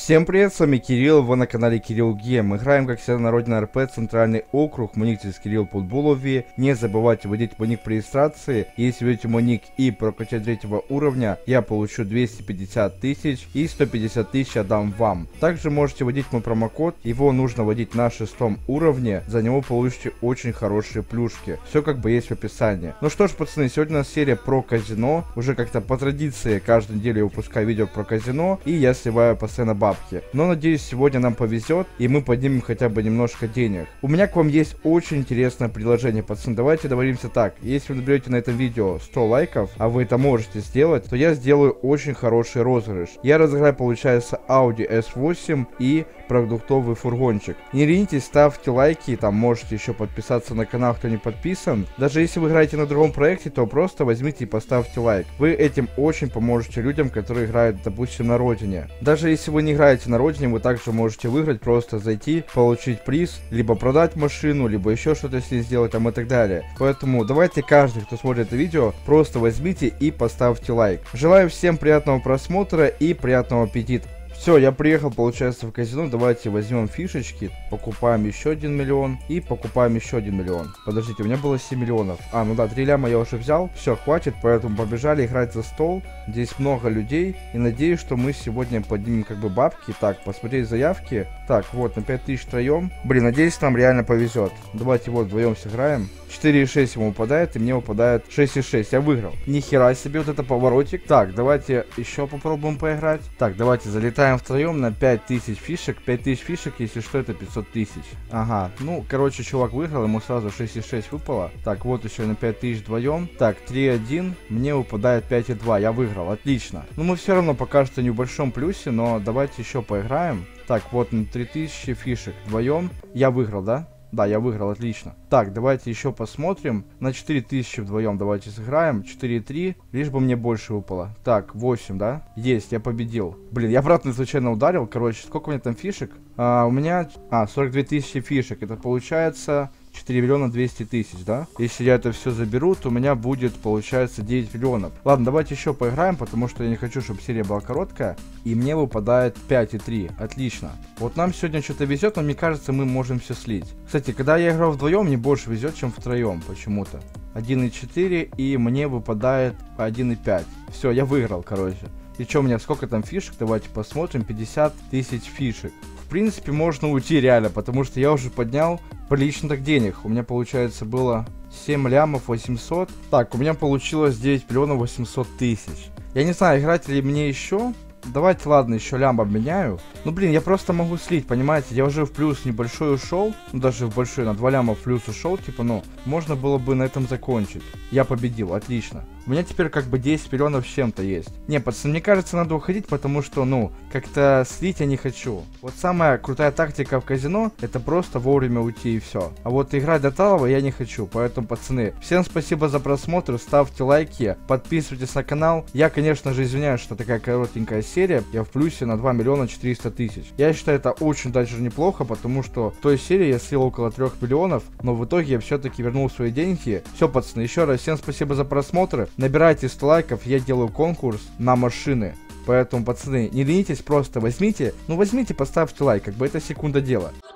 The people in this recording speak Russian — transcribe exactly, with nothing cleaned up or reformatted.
Всем привет, с вами Кирилл, вы на канале Кирилл Гейм. Играем, как всегда, на родине эр пэ, центральный округ. Мой ник здесь Кирилл Путбулови. Не забывайте вводить мой ник при регистрации. Если введете мой ник и прокачать третьего уровня, я получу двести пятьдесят тысяч и сто пятьдесят тысяч отдам вам. Также можете вводить мой промокод, его нужно вводить на шестом уровне, за него получите очень хорошие плюшки. Все как бы есть в описании. Ну что ж, пацаны, сегодня у нас серия про казино. Уже как-то по традиции каждую неделю я выпускаю видео про казино, и я сливаю постоянно бабки. Но надеюсь, сегодня нам повезет, и мы поднимем хотя бы немножко денег. У меня к вам есть очень интересное предложение, пацаны. Давайте договоримся так. Если вы наберете на этом видео сто лайков, а вы это можете сделать, то я сделаю очень хороший розыгрыш. Я разыграю, получается, Audi эс восемь и продуктовый фургончик. Не ленитесь, ставьте лайки, там можете еще подписаться на канал, кто не подписан. Даже если вы играете на другом проекте, то просто возьмите и поставьте лайк. Вы этим очень поможете людям, которые играют, допустим, на родине. Даже если вы не играете на родине, вы также можете выиграть, просто зайти, получить приз, либо продать машину, либо еще что-то с ней сделать там и так далее. Поэтому давайте каждый, кто смотрит это видео, просто возьмите и поставьте лайк. Желаю всем приятного просмотра и приятного аппетита. Все, я приехал, получается, в казино. Давайте возьмем фишечки, покупаем еще один миллион и покупаем еще один миллион. Подождите, у меня было семь миллионов. А, ну да, три ляма я уже взял. Все, хватит, поэтому побежали играть за стол. Здесь много людей, и надеюсь, что мы сегодня поднимем как бы бабки. Так, посмотреть заявки. Так, вот, на пять тысяч втроем. Блин, надеюсь, нам реально повезет. Давайте вот вдвоем сыграем. четыре и шесть ему выпадает, и мне выпадает шесть и шесть. Я выиграл. Нихера себе, вот это поворотик. Так, давайте еще попробуем поиграть. Так, давайте залетаем втроем на пять тысяч фишек. пять тысяч фишек, если что, это пятьсот тысяч. Ага, ну, короче, чувак выиграл, ему сразу шесть и шесть выпало. Так, вот еще на пять тысяч вдвоем. Так, три и один, мне выпадает пять и два. Я выиграл, отлично. Ну, мы все равно пока что не в большом плюсе, но давайте еще поиграем. Так, вот на три тысячи фишек вдвоем. Я выиграл, да? Да, я выиграл, отлично. Так, давайте еще посмотрим. На четыре тысячи вдвоем давайте сыграем. четыре и три, лишь бы мне больше выпало. Так, восемь, да? Есть, я победил. Блин, я обратно случайно ударил. Короче, сколько у меня там фишек? А, у меня... А, сорок две тысячи фишек. Это получается... четыре миллиона двести тысяч, да? Если я это все заберу, то у меня будет, получается, девять миллионов. Ладно, давайте еще поиграем, потому что я не хочу, чтобы серия была короткая. И мне выпадает пять и три. Отлично. Вот нам сегодня что-то везет, но мне кажется, мы можем все слить. Кстати, когда я играл вдвоем, мне больше везет, чем втроем, почему-то. один и четыре, и мне выпадает один и пять. Все, я выиграл, короче. И что у меня, сколько там фишек? Давайте посмотрим. пятьдесят тысяч фишек. В принципе, можно уйти реально, потому что я уже поднял прилично так денег. У меня, получается, было семь лямов восемьсот. Так, у меня получилось девять миллионов восемьсот тысяч. Я не знаю, играть ли мне еще. Давайте, ладно, еще лям обменяю. Ну, блин, я просто могу слить, понимаете? Я уже в плюс небольшой ушел. Ну, даже в большой, на два ляма в плюс ушел. Типа, ну, можно было бы на этом закончить. Я победил, отлично. У меня теперь как бы десять миллионов с чем-то есть. Не, пацаны, мне кажется, надо уходить, потому что, ну, как-то слить я не хочу. Вот самая крутая тактика в казино, это просто вовремя уйти и все. А вот играть до талого я не хочу. Поэтому, пацаны, всем спасибо за просмотр, ставьте лайки, подписывайтесь на канал. Я, конечно же, извиняюсь, что такая коротенькая серия. Я в плюсе на два миллиона четыреста тысяч. Я считаю, это очень даже неплохо, потому что в той серии я слил около трех миллионов, но в итоге я все-таки вернул свои деньги. Все, пацаны, еще раз всем спасибо за просмотр. Набирайте сто лайков, я делаю конкурс на машины. Поэтому, пацаны, не ленитесь, просто возьмите, ну возьмите, поставьте лайк, как бы это секунда дела.